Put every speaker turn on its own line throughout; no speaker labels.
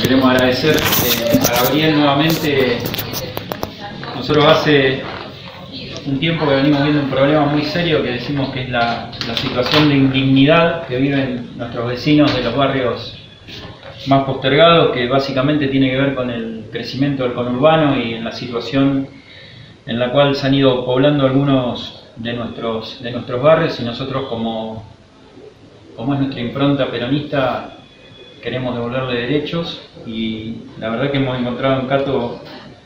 queremos agradecer a Gabriel nuevamente. Nosotros hace un tiempo que venimos viendo un problema muy serio que decimos que es la situación de indignidad que viven nuestros vecinos de los barrios más postergados, que básicamente tiene que ver con el crecimiento del conurbano y en la situación en la cual se han ido poblando algunos de nuestros barrios, y nosotros como es nuestra impronta peronista queremos devolverle derechos, y la verdad que hemos encontrado en Cato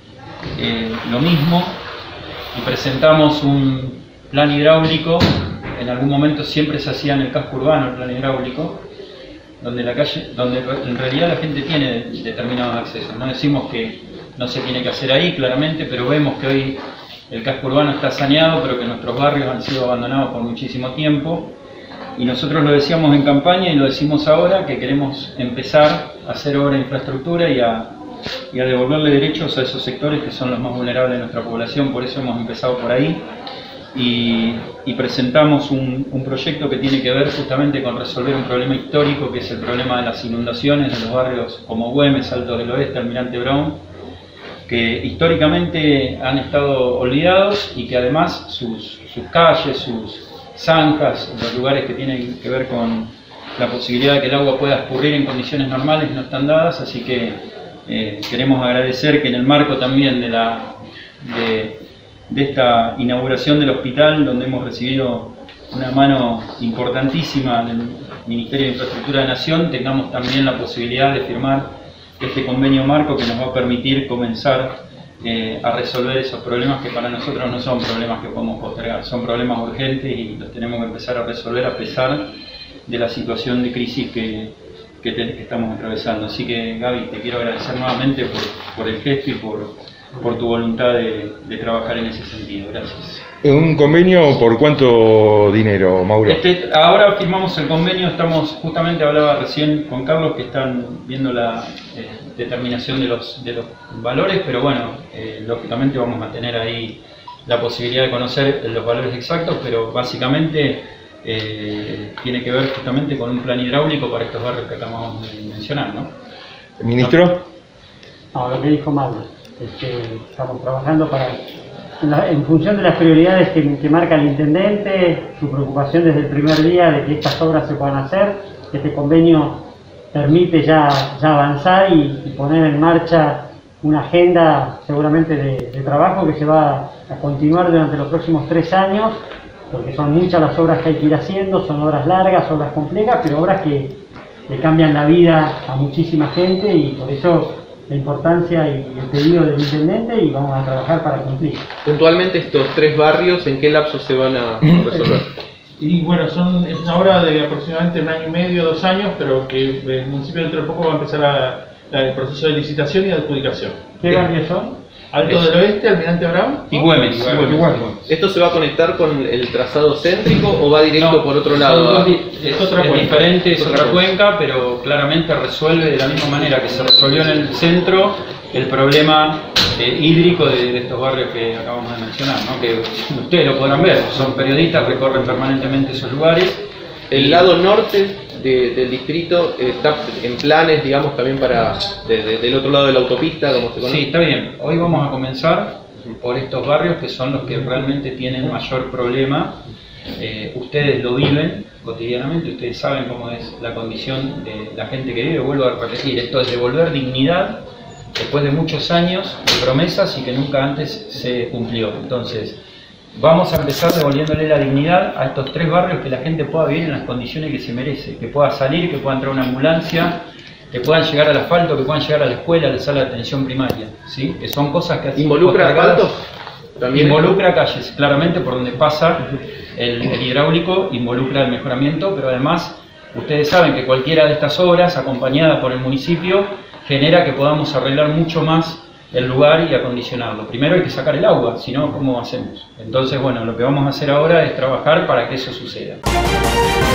lo mismo, y presentamos un plan hidráulico. En algún momento siempre se hacía en el casco urbano el plan hidráulico, donde en realidad la gente tiene determinados accesos. No decimos que no se tiene que hacer ahí, claramente, pero vemos que hoy el casco urbano está saneado, pero que nuestros barrios han sido abandonados por muchísimo tiempo. Y nosotros lo decíamos en campaña y lo decimos ahora, que queremos empezar a hacer obra de infraestructura y a devolverle derechos a esos sectores que son los más vulnerables de nuestra población. Por eso hemos empezado por ahí y presentamos un proyecto que tiene que ver justamente con resolver un problema histórico, que es el problema de las inundaciones de los barrios como Güemes, Altos del Oeste, Almirante Brown, que históricamente han estado olvidados y que además sus calles, sus zanjas, los lugares que tienen que ver con la posibilidad de que el agua pueda escurrir en condiciones normales no están dadas. Así que queremos agradecer que en el marco también de esta inauguración del hospital, donde hemos recibido una mano importantísima del Ministerio de Infraestructura de Nación, tengamos también la posibilidad de firmar este convenio marco que nos va a permitir comenzar a resolver esos problemas que para nosotros no son problemas que podemos postergar, son problemas urgentes y los tenemos que empezar a resolver a pesar de la situación de crisis que estamos atravesando. Así que, Gaby, te quiero agradecer nuevamente por el gesto y por tu voluntad de trabajar en ese sentido. Gracias.
¿Un convenio por cuánto dinero, Mauro?
Ahora firmamos el convenio, justamente hablaba recién con Carlos que están viendo la determinación de los valores, pero bueno, lógicamente vamos a tener ahí la posibilidad de conocer los valores exactos, pero básicamente tiene que ver justamente con un plan hidráulico para estos barrios que acabamos de mencionar, ¿no?
¿Ministro?
No, lo que dijo Mauro, estamos trabajando en función de las prioridades que marca el intendente, su preocupación desde el primer día de que estas obras se puedan hacer. Este convenio permite ya avanzar y poner en marcha una agenda seguramente de trabajo que se va a continuar durante los próximos 3 años, porque son muchas las obras que hay que ir haciendo, son obras largas, obras complejas, pero obras que le cambian la vida a muchísima gente, y por eso la importancia y el pedido del intendente, y vamos a trabajar para cumplir.
Puntualmente, estos 3 barrios, ¿en qué lapso se van a resolver?
Y bueno, es una obra de aproximadamente 1 año y medio, 2 años, pero que el municipio dentro de poco va a empezar el proceso de licitación y de adjudicación.
¿Qué barrios son?
Alto del Oeste, Almirante Brown
y Güemes.
¿Esto se va a conectar con el trazado céntrico o va directo por otro lado?
Es diferente, es otra cuenca, pero claramente resuelve de la misma manera que se resolvió en el centro el problema hídrico de estos barrios que acabamos de mencionar, ¿no? Que ustedes lo podrán ver, son periodistas, recorren permanentemente esos lugares.
El lado norte del distrito está en planes, digamos, también para del otro lado de la autopista, como se conoce.
Sí, está bien. Hoy vamos a comenzar por estos barrios que son los que realmente tienen mayor problema. Ustedes lo viven cotidianamente, ustedes saben cómo es la condición de la gente que vive. Vuelvo a repetir, esto es devolver dignidad después de muchos años de promesas y que nunca antes se cumplió. Entonces, vamos a empezar devolviéndole la dignidad a estos 3 barrios, que la gente pueda vivir en las condiciones que se merece, que pueda salir, que pueda entrar una ambulancia, que puedan llegar al asfalto, que puedan llegar a la escuela, a la sala de atención primaria, ¿sí? Que son cosas que...
¿Involucra asfaltos?
Involucra calles, claramente por donde pasa el hidráulico, involucra el mejoramiento, pero además ustedes saben que cualquiera de estas obras, acompañada por el municipio, genera que podamos arreglar mucho más el lugar y acondicionarlo. Primero hay que sacar el agua, si no, ¿cómo hacemos? Entonces, bueno, lo que vamos a hacer ahora es trabajar para que eso suceda.